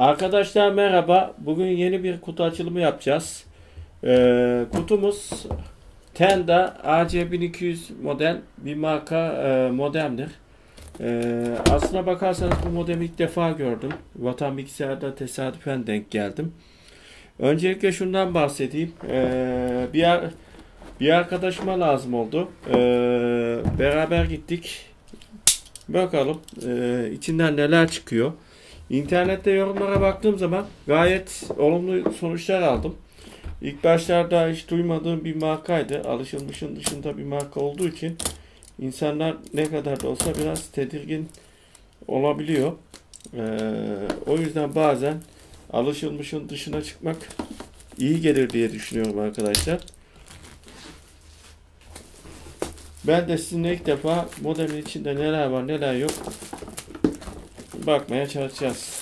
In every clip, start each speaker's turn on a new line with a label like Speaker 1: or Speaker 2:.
Speaker 1: Arkadaşlar merhaba. Bugün yeni bir kutu açılımı yapacağız. Kutumuz Tenda AC1200 model bir marka modemdir. Aslına bakarsanız bu modemi ilk defa gördüm. Vatan Bilgisayar'da tesadüfen denk geldim. Öncelikle şundan bahsedeyim. Bir arkadaşıma lazım oldu. Beraber gittik. Bakalım içinden neler çıkıyor. İnternette yorumlara baktığım zaman gayet olumlu sonuçlar aldım. İlk başlarda hiç duymadığım bir markaydı. Alışılmışın dışında bir marka olduğu için insanlar ne kadar da olsa biraz tedirgin olabiliyor. O yüzden bazen alışılmışın dışına çıkmak iyi gelir diye düşünüyorum arkadaşlar. Ben de sizinle ilk defa modemin içinde neler var neler yok bakmaya çalışacağız.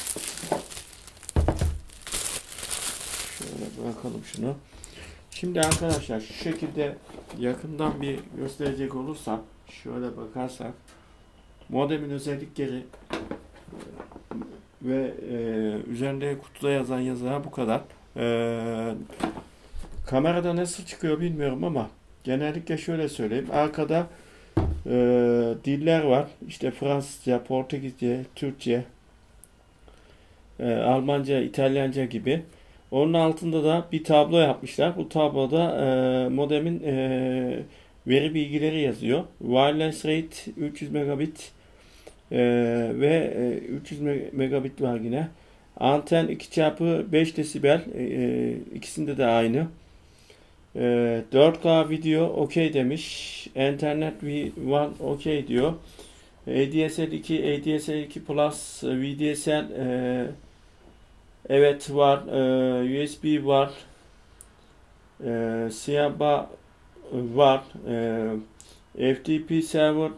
Speaker 1: Şöyle bırakalım şunu. Şimdi arkadaşlar şu şekilde yakından bir gösterecek olursam, şöyle bakarsak modemin özellikleri ve üzerinde kutuda yazan yazılar bu kadar. Kamerada nasıl çıkıyor bilmiyorum ama genellikle şöyle söyleyeyim. Arkada diller var. İşte Fransızca, Portekizce, Türkçe, Almanca, İtalyanca gibi. Onun altında da bir tablo yapmışlar. Bu tabloda modemin veri bilgileri yazıyor. Wireless rate 300 megabit ve 300 megabit var yine. Anten 2x5 desibel. İkisinde de aynı. 4K video okey demiş. Ethernet V1 okey diyor. ADSL 2, ADSL 2 Plus, VDSL evet var. USB var. Siyaba var. FTP server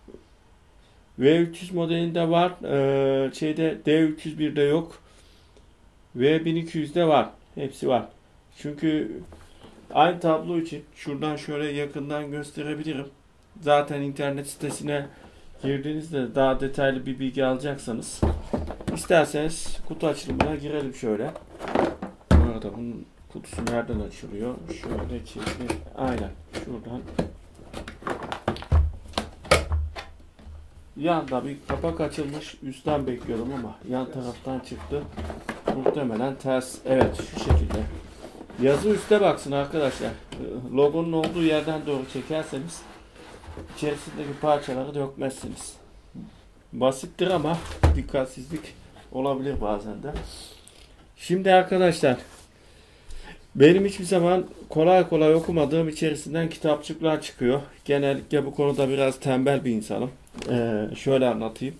Speaker 1: V300 modelinde var. D301'de yok. V1200'de var. Hepsi var. Çünkü aynı tablo için şuradan şöyle yakından gösterebilirim. Zaten internet sitesine girdiğinizde daha detaylı bir bilgi alacaksanız isterseniz kutu açılımına girelim şöyle. Bu arada bunun kutusu nereden açılıyor? Şöyle çekip aynen şuradan. Yanda bir kapak açılmış. Üstten bekliyordum ama yan taraftan çıktı. Muhtemelen ters. Evet şu şekilde. Yazı üste baksın arkadaşlar. Logonun olduğu yerden doğru çekerseniz içerisindeki parçaları dökmezsiniz. Basittir ama dikkatsizlik olabilir bazen de. Şimdi arkadaşlar benim hiçbir zaman kolay kolay okumadığım içerisinden kitapçıklar çıkıyor. Genellikle bu konuda biraz tembel bir insanım. Şöyle anlatayım.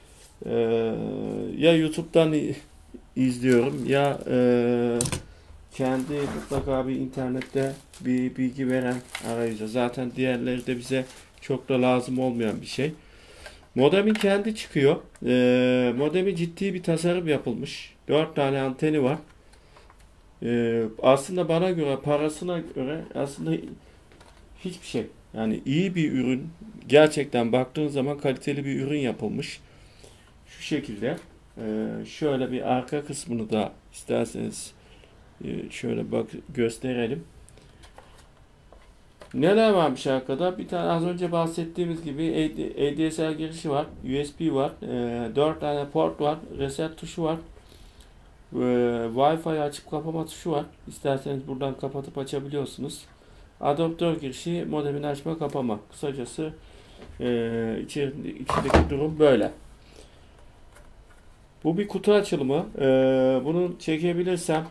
Speaker 1: Ya YouTube'dan izliyorum ya kendi mutlaka bir internette bir bilgi veren arayüze. Zaten diğerleri de bize çok da lazım olmayan bir şey. Modemin kendi çıkıyor. Modemi ciddi bir tasarım yapılmış. 4 tane anteni var. Aslında bana göre, parasına göre aslında hiçbir şey. Yani iyi bir ürün. Gerçekten baktığın zaman kaliteli bir ürün yapılmış. Şu şekilde. Şöyle bir arka kısmını da isterseniz şöyle bak gösterelim. Neler varmış arkada? Bir tane az önce bahsettiğimiz gibi ADSL girişi var. USB var. 4 tane port var. Reset tuşu var. Wi-Fi açıp kapama tuşu var. İsterseniz buradan kapatıp açabiliyorsunuz. Adaptör girişi, modemin açma kapama. Kısacası içindeki durum böyle. Bu bir kutu açılımı. Bunu çekebilirsem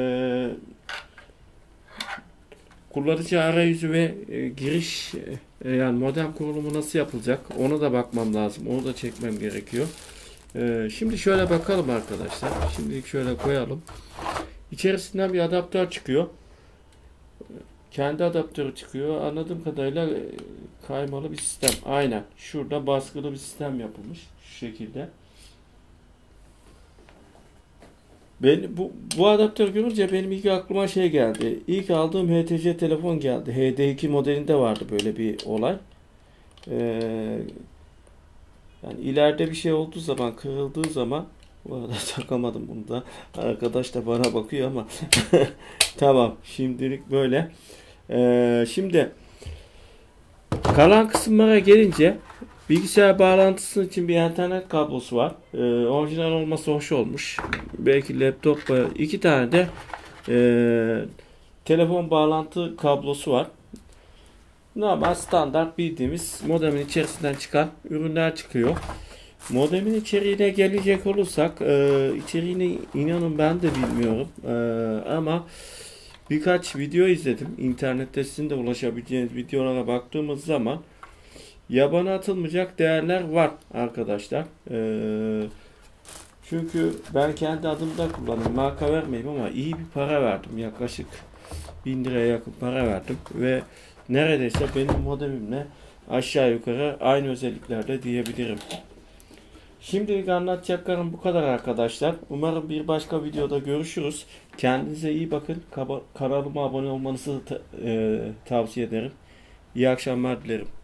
Speaker 1: kullanıcı arayüzü ve giriş yani modem kurulumu nasıl yapılacak onu da bakmam lazım. Onu da çekmem gerekiyor. Şimdi şöyle bakalım arkadaşlar. Şimdilik şöyle koyalım. İçerisinden bir adaptör çıkıyor. Kendi adaptörü çıkıyor. Anladığım kadarıyla kaymalı bir sistem. Aynen. Şurada baskılı bir sistem yapılmış. Şu şekilde. Bu adaptör görünce benim ilk aklıma şey geldi. İlk aldığım HTC telefon geldi. HD2 modelinde vardı böyle bir olay. Yani ileride bir şey olduğu zaman, kırıldığı zaman Bu arada takamadım bunu da. Arkadaş da bana bakıyor ama tamam, şimdilik böyle. Şimdi kalan kısımlara gelince, bilgisayar bağlantısı için bir internet kablosu var. Orijinal olması hoş olmuş. Belki laptop, iki tane de telefon bağlantı kablosu var. Normal standart bildiğimiz modemin içerisinden çıkan ürünler çıkıyor. Modemin içeriğine gelecek olursak, içeriğini inanın ben de bilmiyorum. Ama birkaç video izledim. İnternette sizin de ulaşabileceğiniz videolara baktığımız zaman yabana atılmayacak değerler var arkadaşlar. Çünkü ben kendi adımda kullanıyorum. Marka vermeyeyim ama iyi bir para verdim. Yaklaşık 1000 liraya yakın para verdim. Ve neredeyse benim modemimle aşağı yukarı aynı özelliklerde diyebilirim. Şimdilik anlatacaklarım bu kadar arkadaşlar. Umarım bir başka videoda görüşürüz. Kendinize iyi bakın. Kanalıma abone olmanızı tavsiye ederim. İyi akşamlar dilerim.